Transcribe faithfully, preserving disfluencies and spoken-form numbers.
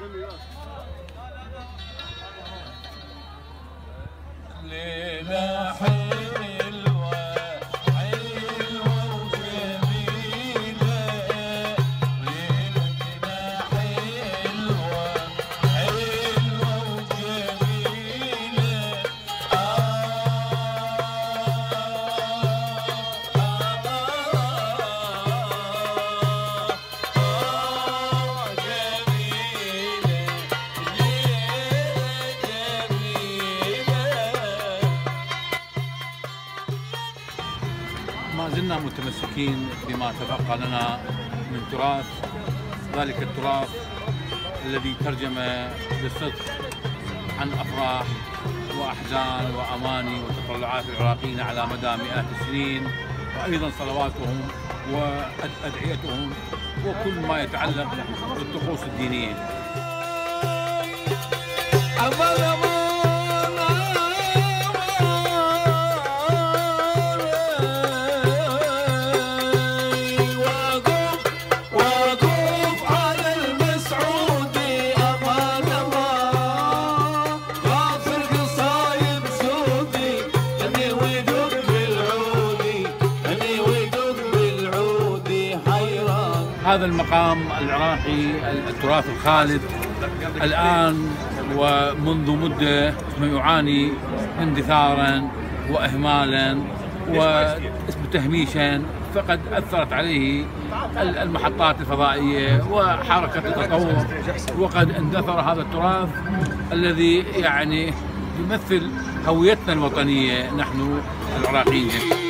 ليلة حلوة حلوة وجميلة، ليلتنا حلوة حلوة وجميلة. آه آه جميلة، ما زلنا متمسكين بما تبقى لنا من تراث، ذلك التراث الذي ترجم بالصدق عن أفراح وأحزان وأماني وتطلعات العراقيين على مدى مئات السنين، وأيضا صلواتهم وأدعيتهم وكل ما يتعلق بالطقوس الدينية. هذا المقام العراقي التراث الخالد الآن ومنذ مدة يعاني اندثارا وإهمالا وتهميشا، فقد أثرت عليه المحطات الفضائية وحركة التطور، وقد اندثر هذا التراث الذي يعني يمثل هويتنا الوطنية نحن العراقيين.